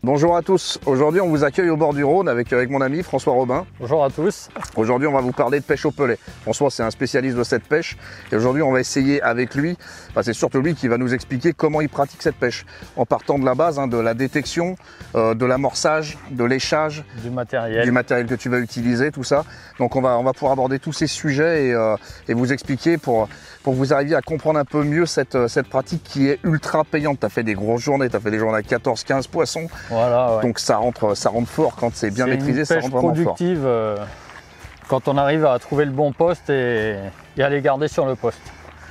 Bonjour à tous, aujourd'hui on vous accueille au bord du Rhône avec mon ami François Robin. Bonjour à tous. Aujourd'hui on va vous parler de pêche au pelet. François c'est un spécialiste de cette pêche et aujourd'hui on va essayer avec lui, c'est surtout lui qui va nous expliquer comment il pratique cette pêche. En partant de la base, de la détection, de l'amorçage, de l'échage, du matériel que tu vas utiliser, tout ça. Donc on va pouvoir aborder tous ces sujets et vous expliquer pour que vous arriviez à comprendre un peu mieux cette pratique qui est ultra payante. Tu as fait des grosses journées, tu as fait des journées à 14-15 poissons. Voilà, ouais. Donc ça rentre fort quand c'est bien maîtrisé, ça rentre vraiment fort. C'est une pêche productive quand on arrive à trouver le bon poste et à les garder sur le poste.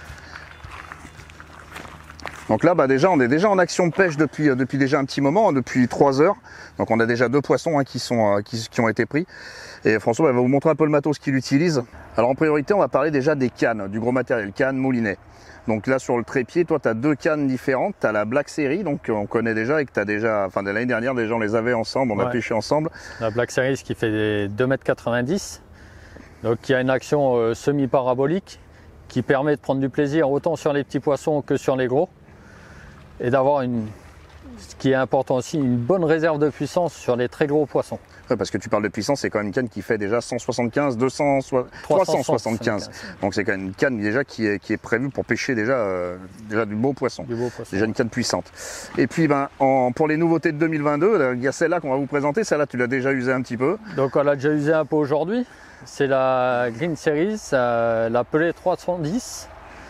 Donc là déjà on est déjà en action de pêche depuis déjà un petit moment, depuis 3 heures. Donc on a déjà 2 poissons qui ont été pris. Et François va vous montrer un peu le matos qu'il utilise. Alors en priorité on va parler déjà des cannes, du gros matériel, cannes, moulinets. Donc là sur le trépied, toi tu as 2 cannes différentes, tu as la Black Series, donc on connaît déjà et que tu as déjà, de l'année dernière déjà on les avait ensemble, on a pêché ensemble. La Black Series qui fait 2,90 m, donc qui a une action semi-parabolique qui permet de prendre du plaisir autant sur les petits poissons que sur les gros. Et d'avoir ce qui est important aussi, une bonne réserve de puissance sur les très gros poissons. Ouais, parce que tu parles de puissance, c'est quand même une canne qui fait déjà 175, 200, 375. Donc c'est quand même une canne déjà qui est prévue pour pêcher déjà du beau poisson. Déjà une canne puissante. Et puis pour les nouveautés de 2022, il y a celle-là qu'on va vous présenter. Celle-là tu l'as déjà usée un petit peu. Donc on l'a déjà usée un peu aujourd'hui. C'est la Green Series, la Pelée 310.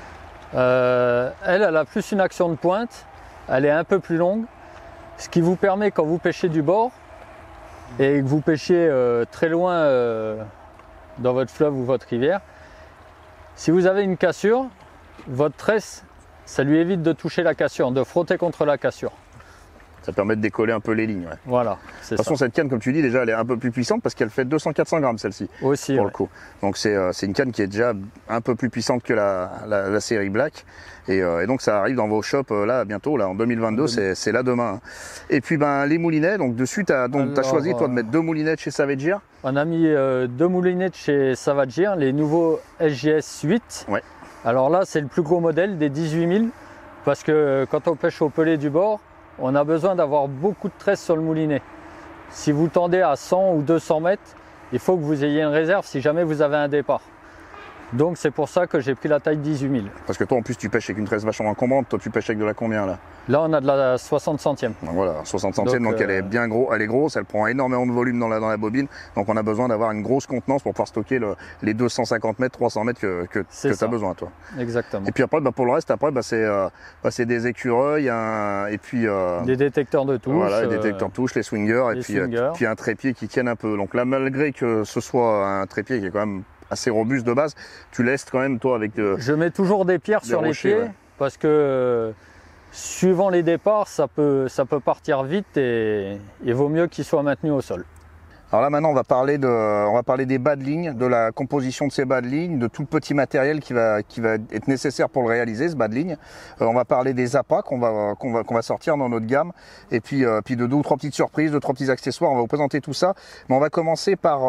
Elle a plus une action de pointe. Elle est un peu plus longue, ce qui vous permet quand vous pêchez du bord et que vous pêchez très loin dans votre fleuve ou votre rivière, si vous avez une cassure, votre tresse, ça lui évite de toucher la cassure, de frotter contre la cassure. Ça permet de décoller un peu les lignes. Ouais. Voilà. De toute façon, cette canne, comme tu dis, déjà, elle est un peu plus puissante parce qu'elle fait 200-400 grammes, celle-ci. Aussi, pour le coup. Donc c'est une canne qui est déjà un peu plus puissante que la série Black. Et donc ça arrive dans vos shops là bientôt, là en 2022, c'est là demain. Et puis les moulinets, donc dessus, tu as choisi toi de mettre 2 moulinets de chez Savage Gear. On a mis 2 moulinets de chez Savage Gear, les nouveaux SGS 8. Ouais. Alors là, c'est le plus gros modèle des 18 000 parce que quand on pêche au pelé du bord, on a besoin d'avoir beaucoup de tresse sur le moulinet. Si vous tendez à 100 ou 200 mètres, il faut que vous ayez une réserve si jamais vous avez un départ. Donc c'est pour ça que j'ai pris la taille 18 000. Parce que toi en plus tu pêches avec une tresse vachement encombrante, toi tu pêches avec de la combien là? Là on a de la 60 centième. Donc voilà, 60 centièmes, donc elle est bien elle est grosse, elle prend énormément de volume dans la bobine. Donc on a besoin d'avoir une grosse contenance pour pouvoir stocker les 250 mètres, 300 mètres que tu as besoin toi. Exactement. Et puis après pour le reste, c'est des écureuils, et puis des détecteurs de touche. Voilà, les détecteurs de touche, les swingers, et puis un trépied qui tienne un peu. Donc là malgré que ce soit un trépied qui est quand même assez robuste de base, tu laisses quand même toi avec Je mets toujours des pierres sur les pieds parce que suivant les départs, ça peut partir vite et il vaut mieux qu'ils soient maintenus au sol. Alors là maintenant on va parler des bas de ligne, de la composition de ces bas de ligne, de tout le petit matériel qui va être nécessaire pour le réaliser, ce bas de ligne. On va parler des appâts qu'on va sortir dans notre gamme, et puis de 2 ou 3 petites surprises, 2 ou 3 petits accessoires. On va vous présenter tout ça, mais on va commencer par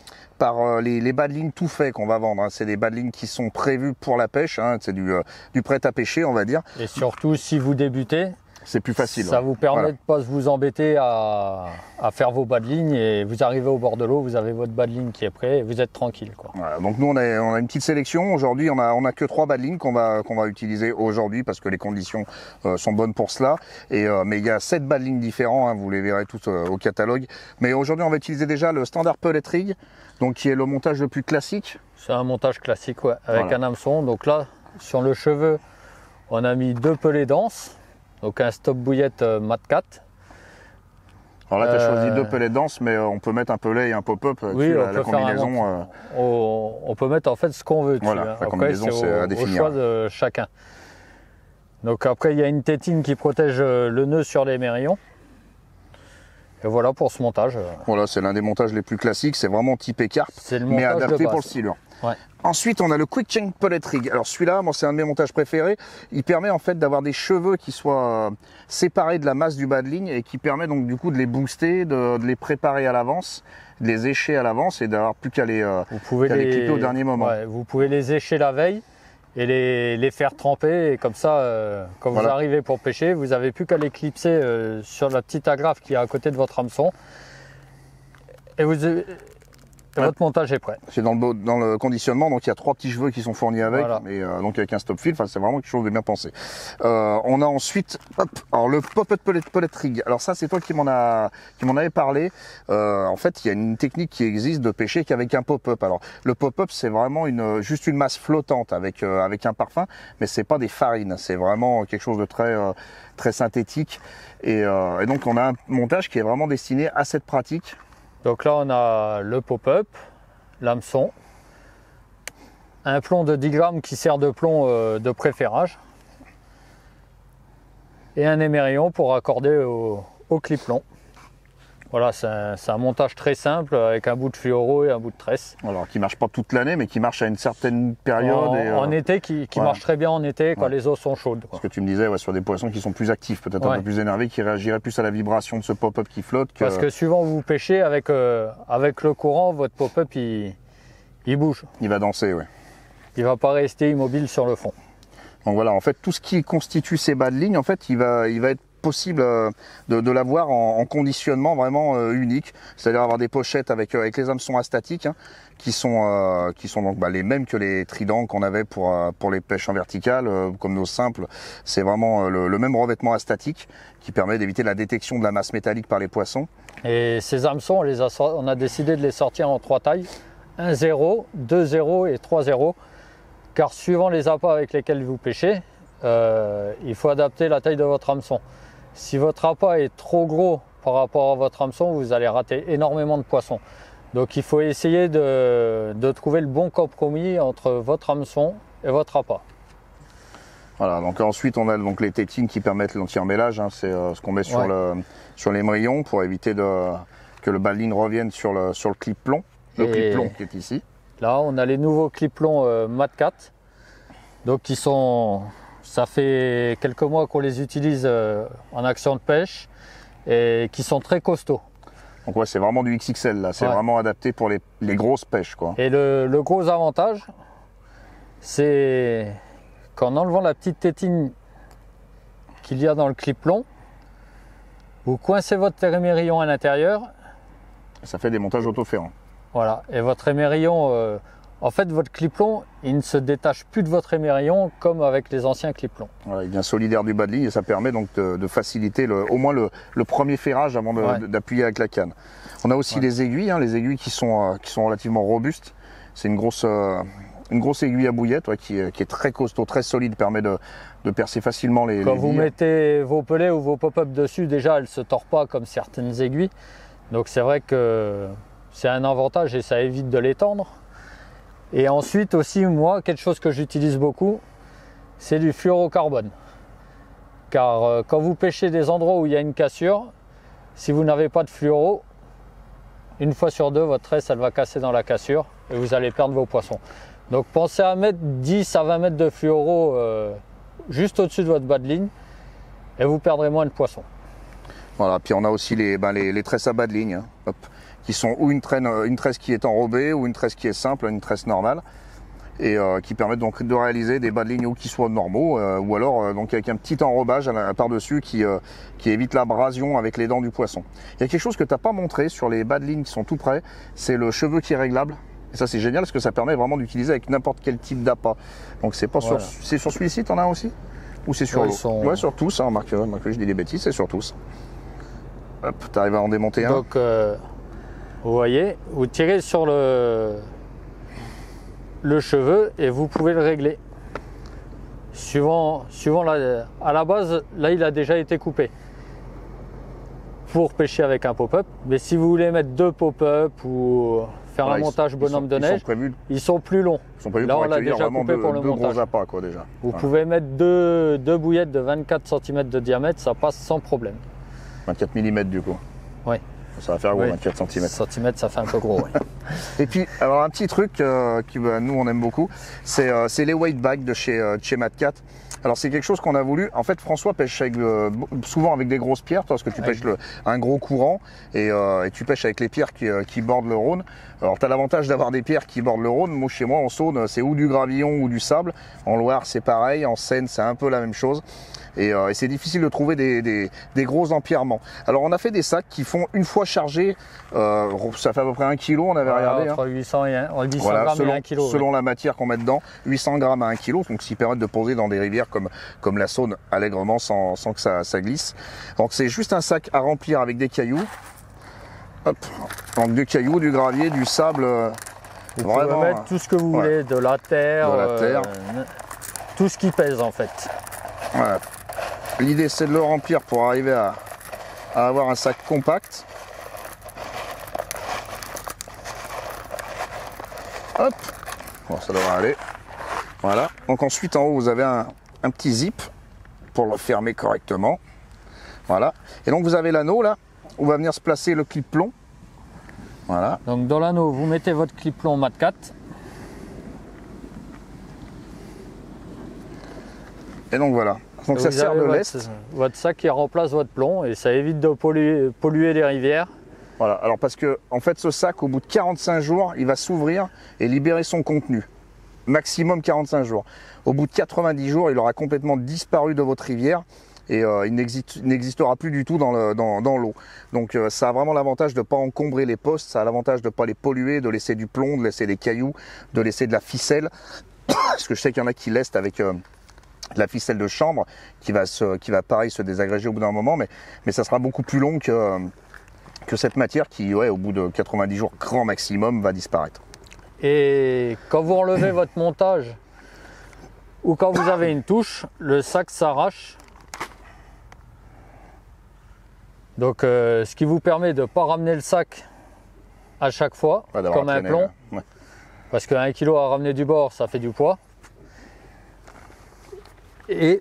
les bas de ligne tout faits qu'on va vendre. C'est des bas de ligne qui sont prévus pour la pêche, c'est du prêt à pêcher on va dire. Et surtout si vous débutez, c'est plus facile. Ça vous permet de ne pas vous embêter à faire vos bas de ligne et vous arrivez au bord de l'eau, vous avez votre bas de ligne qui est prêt et vous êtes tranquille. Voilà, donc nous on a une petite sélection. Aujourd'hui on a que 3 bas de ligne qu'on va utiliser aujourd'hui parce que les conditions sont bonnes pour cela. Mais il y a 7 bas de ligne différents, vous les verrez tous au catalogue. Mais aujourd'hui on va utiliser déjà le standard pellet rig, donc qui est le montage le plus classique. C'est un montage classique, avec un hameçon. Donc là sur le cheveu on a mis 2 pelets denses. Donc un stop bouillette Mat 4. Alors là tu as choisi 2 pellets denses, mais on peut mettre un pellet et un pop-up la combinaison. On peut mettre en fait ce qu'on veut dessus. Voilà, la combinaison c'est à définir. Au choix de chacun. Donc après il y a une tétine qui protège le nœud sur les mérillons. Et voilà pour ce montage. Voilà, c'est l'un des montages les plus classiques, c'est vraiment typé carpe, mais adapté pour le silure. Ouais. Ensuite, on a le Quick Change Pellet Rig. Alors celui-là, moi, c'est un de mes montages préférés. Il permet en fait d'avoir des cheveux qui soient séparés de la masse du bas de ligne et qui permet donc du coup de les booster, de les préparer à l'avance, de les écher à l'avance et d'avoir plus qu'à les clipper au dernier moment. Ouais, vous pouvez les écher la veille et les faire tremper. Et comme ça, quand vous arrivez pour pêcher, vous n'avez plus qu'à les clipser sur la petite agrafe qui est à côté de votre hameçon. Et votre montage est prêt. C'est dans le conditionnement, donc il y a 3 petits cheveux qui sont fournis avec, et donc avec un stop fill, c'est vraiment quelque chose de bien pensé. On a ensuite alors le pop-up pellet rig. Alors ça, c'est toi qui m'en avais parlé. En fait, il y a une technique qui existe de pêcher qu'avec un pop-up. Alors le pop-up, c'est vraiment juste une masse flottante avec un parfum, mais c'est pas des farines, c'est vraiment quelque chose de très synthétique. Et donc on a un montage qui est vraiment destiné à cette pratique. Donc là, on a le pop-up, l'hameçon, un plomb de 10 grammes qui sert de plomb de préférage et un émerillon pour raccorder au clip long. Voilà, c'est un montage très simple avec un bout de fluoro et un bout de tresse. Alors qui marche pas toute l'année, mais qui marche à une certaine période. En été, qui marche très bien en été quand les eaux sont chaudes. Ce que tu me disais, sur des poissons qui sont plus actifs, peut-être un peu plus énervés, qui réagiraient plus à la vibration de ce pop-up qui flotte. Parce que suivant où vous pêchez, avec le courant, votre pop-up il bouge. Il va danser, oui. Il va pas rester immobile sur le fond. Donc voilà, en fait, tout ce qui constitue ces bas de ligne, en fait, il va être possible de l'avoir en conditionnement vraiment unique, c'est-à-dire avoir des pochettes avec les hameçons astatiques qui sont donc les mêmes que les tridents qu'on avait pour les pêches en verticale, comme nos simples. C'est vraiment le même revêtement astatique qui permet d'éviter la détection de la masse métallique par les poissons. Et ces hameçons, on a décidé de les sortir en 3 tailles, 1-0, 2-0 et 3-0, car suivant les appâts avec lesquels vous pêchez, il faut adapter la taille de votre hameçon. Si votre appât est trop gros par rapport à votre hameçon, vous allez rater énormément de poissons. Donc il faut essayer de trouver le bon compromis entre votre hameçon et votre appât. Voilà, donc ensuite on a donc les tétines qui permettent l'anti-emmêlage, c'est ce qu'on met sur l'émerillon pour éviter que le bas de ligne revienne sur le clip plomb, clip plomb qui est ici. Là on a les nouveaux clips plomb Mat 4, donc qui sont... Ça fait quelques mois qu'on les utilise en action de pêche et qui sont très costauds. Donc ouais, c'est vraiment du XXL là, c'est vraiment adapté pour les grosses pêches, quoi. Et le gros avantage, c'est qu'en enlevant la petite tétine qu'il y a dans le clip long, vous coincez votre émerillon à l'intérieur. Ça fait des montages autoférents. Voilà, et votre émerillon... en fait, votre clip long, il ne se détache plus de votre émerillon comme avec les anciens clips longs. Voilà, il vient solidaire du bas de ligne et ça permet donc de faciliter au moins le premier ferrage avant d'appuyer avec la canne. On a aussi les aiguilles qui sont relativement robustes. C'est une grosse aiguille à bouillette qui est très costaud, très solide, permet de percer facilement les Quand vous mettez vos pellets ou vos pop-up dessus, déjà, elle ne se tord pas comme certaines aiguilles. Donc c'est vrai que c'est un avantage et ça évite de l'étendre. Et ensuite aussi, moi, quelque chose que j'utilise beaucoup, c'est du fluorocarbone. Car quand vous pêchez des endroits où il y a une cassure, si vous n'avez pas de fluoro, une fois sur deux, votre tresse elle va casser dans la cassure et vous allez perdre vos poissons. Donc pensez à mettre 10 à 20 mètres de fluoro juste au-dessus de votre bas de ligne et vous perdrez moins de poissons. Voilà, puis on a aussi les tresses à bas de ligne. Qui sont ou une tresse qui est enrobée ou une tresse qui est simple, une tresse normale, et qui permettent donc de réaliser des bas de ligne ou qui soient normaux, ou alors donc avec un petit enrobage par-dessus qui évite l'abrasion avec les dents du poisson. Il y a quelque chose que tu n'as pas montré sur les bas de ligne qui sont tout près, c'est le cheveu qui est réglable. Et ça c'est génial parce que ça permet vraiment d'utiliser avec n'importe quel type d'appât. Donc c'est pas sur celui-ci, tu en as aussi? Ou c'est sur l'autre? Ouais, sur tous, hein, Marc, je dis des bêtises, c'est sur tous. Hop, tu arrives à en démonter un. Donc, vous voyez, vous tirez sur le cheveu et vous pouvez le régler. Suivant à la base, là il a déjà été coupé pour pêcher avec un pop-up. Mais si vous voulez mettre 2 pop-up ou faire un montage bonhomme de neige, ils sont plus longs. Ils sont prévus là pour on l'a déjà coupé pour le montage. Gros appâts, quoi, déjà. Vous pouvez mettre deux bouillettes de 24 cm de diamètre, ça passe sans problème. 24 mm du coup. Oui. Ça va faire gros, 24 cm. Centimètres, ça fait un peu gros, oui. Et puis, alors un petit truc nous on aime beaucoup, c'est les weight bags de chez Mat 4. Alors c'est quelque chose qu'on a voulu. En fait, François pêche avec, souvent avec des grosses pierres, toi, parce que tu pêches un gros courant et tu pêches avec les pierres qui bordent le Rhône. Alors tu as l'avantage d'avoir des pierres qui bordent le Rhône. Moi, chez moi, en Saône, c'est ou du gravillon ou du sable. En Loire, c'est pareil. En Seine, c'est un peu la même chose. Et c'est difficile de trouver des gros empierrements. Alors on a fait des sacs qui font une fois chargés, ça fait à peu près 1 kg, on avait regardé. Entre 800 voilà, grammes et 1 kg. Selon la matière qu'on met dedans, 800 grammes à 1 kg, donc ce qui permet de poser dans des rivières comme la Saône allègrement sans que ça glisse. Donc c'est juste un sac à remplir avec des cailloux. Hop. Donc des cailloux, du gravier, du sable. Vous pouvez mettre tout ce que vous voulez, de la terre, tout ce qui pèse en fait. Voilà. L'idée c'est de le remplir pour arriver à avoir un sac compact. Hop, bon, ça devrait aller. Voilà. Donc ensuite en haut vous avez un petit zip pour le fermer correctement. Voilà. Et donc vous avez l'anneau là où va venir se placer le clip plomb. Voilà. Donc dans l'anneau vous mettez votre clip plomb Mat 4. Et donc voilà. Donc ça sert de lest. Votre sac qui remplace votre plomb et ça évite de polluer les rivières. Voilà, alors parce que en fait ce sac au bout de 45 jours il va s'ouvrir et libérer son contenu. Maximum 45 jours. Au bout de 90 jours il aura complètement disparu de votre rivière et il n'existera plus du tout dans l'eau. Donc ça a vraiment l'avantage de ne pas encombrer les postes, ça a l'avantage de ne pas les polluer, de laisser du plomb, de laisser des cailloux, de laisser de la ficelle. Parce que je sais qu'il y en a qui laissent avec la ficelle de chambre qui va pareil se désagréger au bout d'un moment, mais ça sera beaucoup plus long que cette matière qui, au bout de 90 jours, grand maximum, va disparaître. Et quand vous relevez votre montage ou quand vous avez une touche, le sac s'arrache. Donc ce qui vous permet de ne pas ramener le sac à chaque fois, comme un plomb. Ouais. Parce qu'un kilo à ramener du bord, ça fait du poids. Et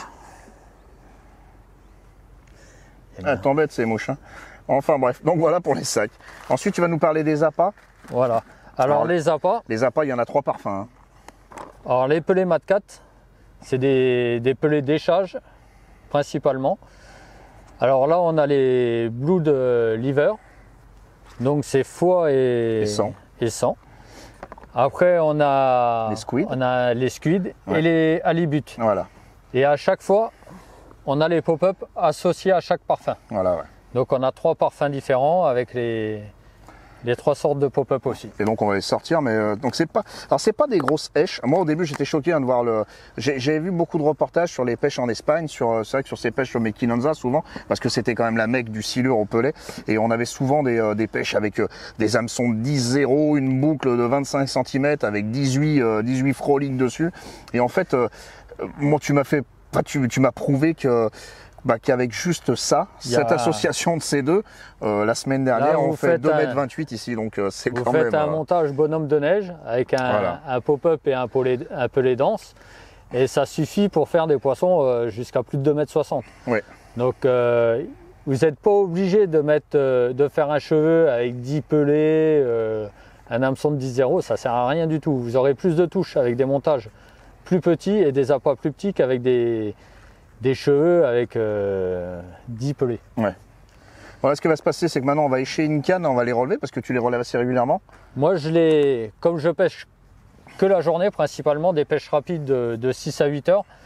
t'embêtes ces mouches. Hein. Enfin bref, donc voilà pour les sacs. Ensuite, tu vas nous parler des appâts. Voilà. Alors les appâts. Les appâts, il y en a 3 parfums. Hein. Alors les pelés Mat 4, c'est des pelés d'échage principalement. Alors là, on a les Blood Liver. Donc c'est foie et sang. Après, on a les squids et les halibutes. Voilà. Et à chaque fois, on a les pop-up associés à chaque parfum. Voilà, ouais. Donc on a 3 parfums différents avec les 3 sortes de pop-up aussi. Et donc on va les sortir, mais donc c'est pas des grosses hèches. Moi au début j'étais choqué de voir J'avais vu beaucoup de reportages sur les pêches en Espagne, c'est vrai que sur ces pêches sur Mequinenza souvent, parce que c'était quand même la mecque du silure au pelet, et on avait souvent des pêches avec des hameçons de 10-0, une boucle de 25 cm avec 18 froliques dessus. Et en fait, moi tu m'as prouvé qu'avec juste ça, cette association de ces deux, la semaine dernière, on fait 2,28 m ici, donc c'est quand même... Vous faites un montage bonhomme de neige avec un pop-up et un pelé dense, et ça suffit pour faire des poissons jusqu'à plus de 2,60 m. Ouais. Donc vous n'êtes pas obligé de faire un cheveu avec 10 pelés, un hameçon de 10-0, ça sert à rien du tout. Vous aurez plus de touches avec des montages plus petits et des appâts plus petits qu'avec des cheveux avec 10 pelés. Ouais. Voilà, ce qui va se passer, c'est que maintenant on va écher une canne, on va les relever parce que tu les relèves assez régulièrement. Moi, comme je pêche que la journée, principalement des pêches rapides de 6 à 8 heures,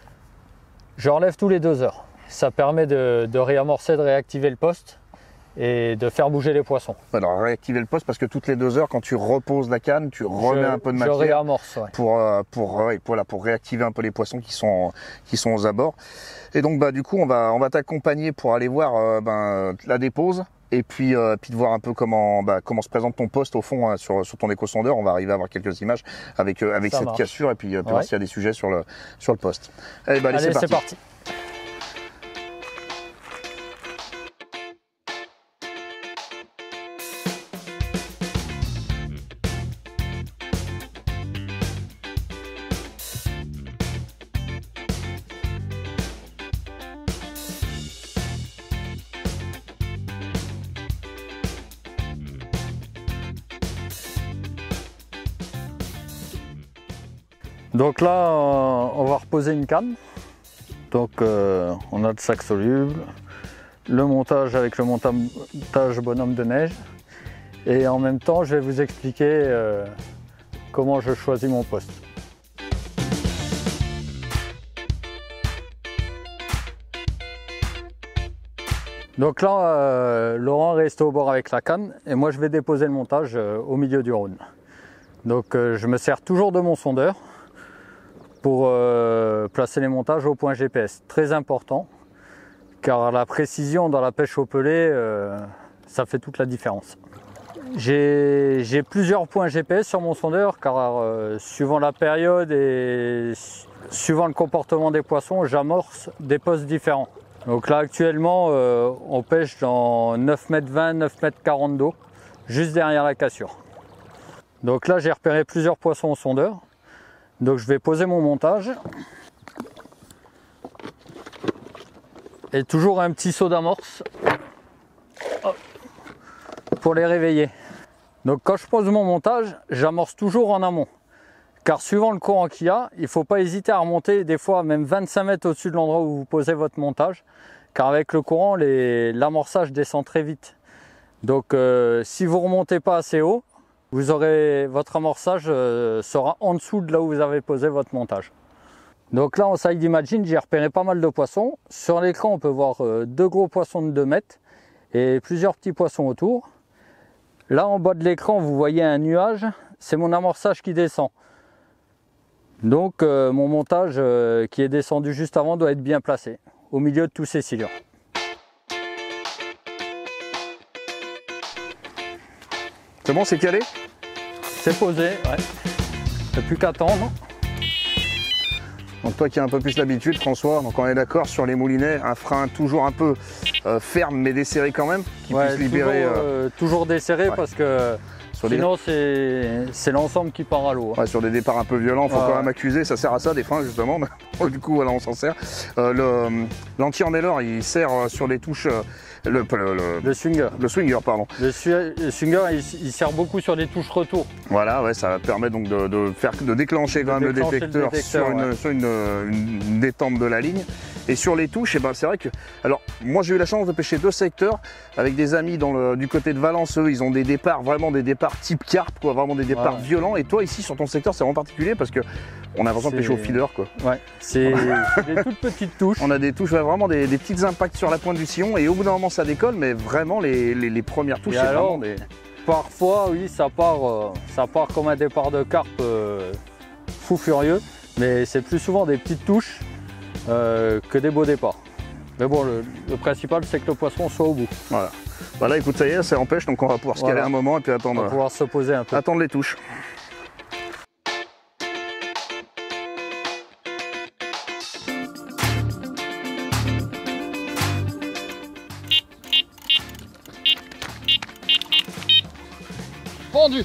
je relève tous les 2 heures. Ça permet de réamorcer, de réactiver le poste et de faire bouger les poissons. Alors réactiver le poste parce que toutes les 2 heures, quand tu reposes la canne, tu remets un peu de matière. Je réamorce, ouais. pour réactiver un peu les poissons qui sont aux abords. Et donc du coup on va t'accompagner pour aller voir la dépose et puis de voir un peu comment se présente ton poste au fond sur ton éco-sondeur. On va arriver à avoir quelques images avec cette cassure et puis voir s'il y a des sujets sur le poste. Allez, c'est parti. Donc là, on va reposer une canne. Donc on a le sac soluble, le montage avec le montage bonhomme de neige. Et en même temps, je vais vous expliquer comment je choisis mon poste. Donc là, Laurent reste au bord avec la canne et moi je vais déposer le montage au milieu du Rhône. Donc je me sers toujours de mon sondeur pour placer les montages au point GPS. Très important, car la précision dans la pêche au pelé, ça fait toute la différence. J'ai plusieurs points GPS sur mon sondeur, car suivant la période et suivant le comportement des poissons, j'amorce des postes différents. Donc là actuellement, on pêche dans 9,20 m, 9,40 m d'eau, juste derrière la cassure. Donc là j'ai repéré plusieurs poissons au sondeur. Donc je vais poser mon montage. Et toujours un petit saut d'amorce pour les réveiller. Donc quand je pose mon montage, j'amorce toujours en amont. Car suivant le courant qu'il y a, il ne faut pas hésiter à remonter des fois même 25 mètres au-dessus de l'endroit où vous posez votre montage. Car avec le courant, l'amorçage descend très vite. Donc si vous ne remontez pas assez haut, votre amorçage sera en dessous de là où vous avez posé votre montage. Donc là en Side Imagine, j'ai repéré pas mal de poissons. Sur l'écran, on peut voir deux gros poissons de 2 mètres et plusieurs petits poissons autour. Là en bas de l'écran, vous voyez un nuage, c'est mon amorçage qui descend. Donc mon montage qui est descendu juste avant doit être bien placé, au milieu de tous ces silures. C'est bon, c'est calé? C'est posé, ouais. Il n'y a plus qu'à attendre. Donc toi qui as un peu plus l'habitude, François, donc on est d'accord sur les moulinets, un frein toujours un peu ferme mais desserré quand même, qui puisse libérer... Toujours desserré, ouais. Parce que sinon des... c'est l'ensemble qui part à l'eau. Ouais, sur des départs un peu violents, il faut quand même accuser, ça sert à ça des freins justement, du coup voilà, on s'en sert. L'anti-emmêleur il sert sur les touches... Le swinger. Le swinger, pardon. Le swinger, il sert beaucoup sur les touches retour. Voilà, ouais, ça permet donc de déclencher quand même le détecteur sur une détente de la ligne. Et sur les touches, eh ben, c'est vrai que... Alors, moi j'ai eu la chance de pêcher 2 secteurs avec des amis du côté de Valence. Eux, ils ont des départs, vraiment des départs type carpe, quoi, vraiment des départs violents. Et toi, ici, sur ton secteur, c'est vraiment particulier parce que on a l'impression de pêcher au feeder, quoi. Ouais, c'est des toutes petites touches. On a des touches, vraiment des petits impacts sur la pointe du sillon. Et au bout d'un moment, ça décolle, mais vraiment, les premières touches, c'est vraiment des... Parfois, oui, ça part comme un départ de carpe fou furieux. Mais c'est plus souvent des petites touches que des beaux départs. Mais bon, le principal, c'est que le poisson soit au bout. Voilà. Voilà, écoute, ça y est, ça empêche, donc on va pouvoir se caler un moment et puis attendre. On va pouvoir se poser un peu. Attendre les touches. Pendu.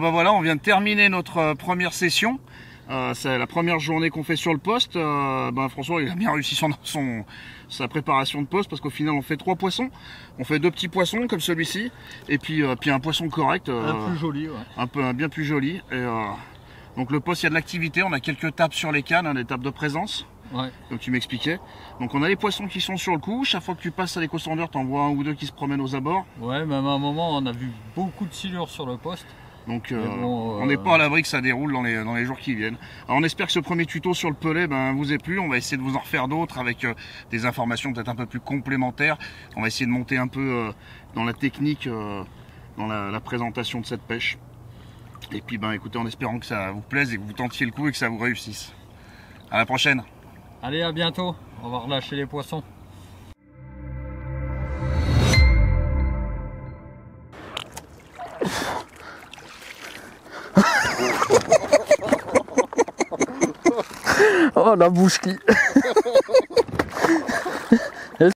bah voilà, on vient de terminer notre première session. C'est la première journée qu'on fait sur le poste. François il a bien réussi sa préparation de poste parce qu'au final on fait 3 poissons. On fait 2 petits poissons comme celui-ci et puis un poisson correct. Un plus joli, ouais. Un bien plus joli. Et, donc le poste, il y a de l'activité, on a quelques tapes sur les cannes, des tapes de présence. Ouais. Comme tu m'expliquais. Donc on a les poissons qui sont sur le coup. Chaque fois que tu passes à l'éco-sondeur, tu en vois un ou deux qui se promènent aux abords. Ouais, même à un moment on a vu beaucoup de silures sur le poste. Donc on n'est pas à l'abri que ça déroule dans les jours qui viennent. Alors on espère que ce premier tuto sur le pelet vous ait plu. On va essayer de vous en refaire d'autres avec des informations peut-être un peu plus complémentaires. On va essayer de monter un peu dans la technique, dans la présentation de cette pêche. Et puis écoutez, en espérant que ça vous plaise et que vous tentiez le coup et que ça vous réussisse. À la prochaine. Allez, à bientôt. On va relâcher les poissons. Oh la bouche qui...